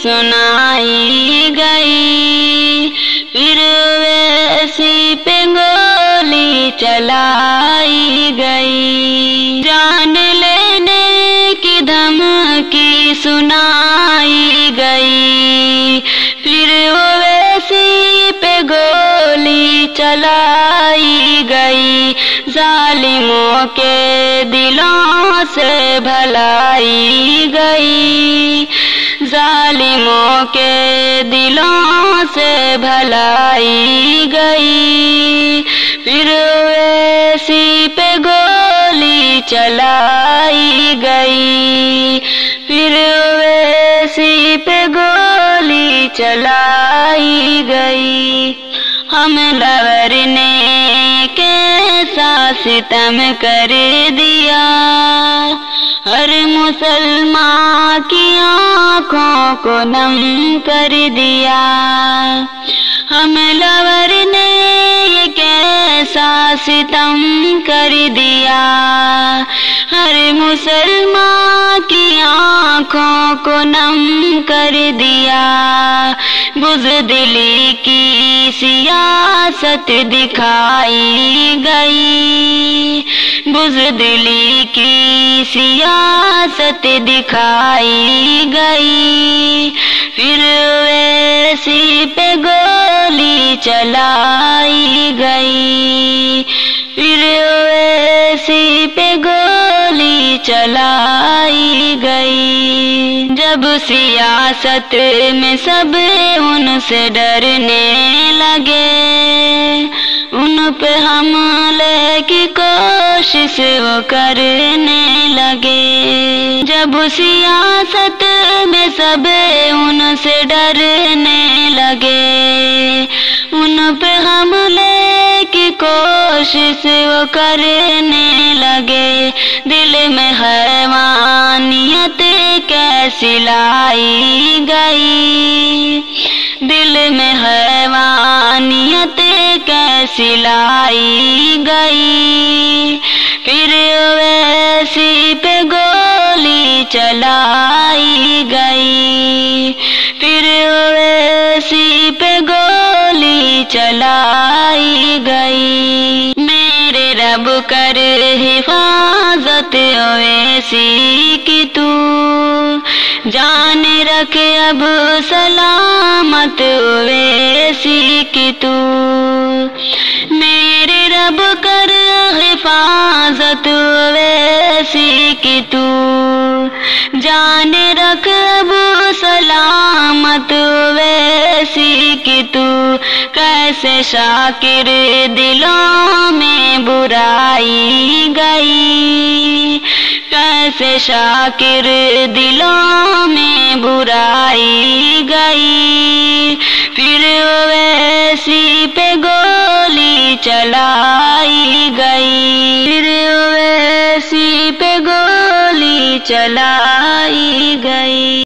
سنائی گئی، پھر ویسی پہ گولی چلائی گئی، جان لینے کی دھمکی سنائی گئی، پھر ویسی پہ گولی چلائی گئی، ظالموں کے دلوں سے بھلائی گئی، ظالموں کے دلوں سے بھلائی گئی، پھر ویسی پہ گولی چلائی گئی، پھر ویسی پہ گولی چلائی گئی۔ حملہ نے کیسا ستم کر دیا، ہر مسلمان کی آنکھوں کو نم کر دیا، حملہ نے یہ کیسا ستم کر دیا، ہر مسلمان کی آنکھوں کو نم کر دیا، بزدلی کی سیاست دکھائی گئی، بزدلی کی سیاست دکھائی گئی، پھر ویسی پہ گولی چلائی گئی، پھر ویسی پہ گولی چلائی گئی، جب سیاست میں سب ان سے ڈرنے لگے، ان پہ حملے کی کوشش وہ کرنے لگے، جب سیاست میں سب ان سے ڈرنے لگے، ان پہ حملے کی کوشش وہ کرنے لگے، دل میں حیوانیت کیسی لائی گئی، دل میں حیوانیت کیسی لائی گئی، پھر ویسی پہ گولی چلائی گئی، پھر ویسی پہ گولی چلائی گئی، میرے رب کر حفاظت ویسی کی تو، جان رکھ اب سلامت ویسی کی تو، میرے رب کر حفاظت ویسی کی تو، جان رکھ اب سلامت ویسی کی تو، کیسے شاکر دلوں میں برائی گئی، کیسے شاکر دلوں میں برائی گئی، پھر ویسی پہ گولی چلائی گئی، پھر ویسی پہ گولی چلائی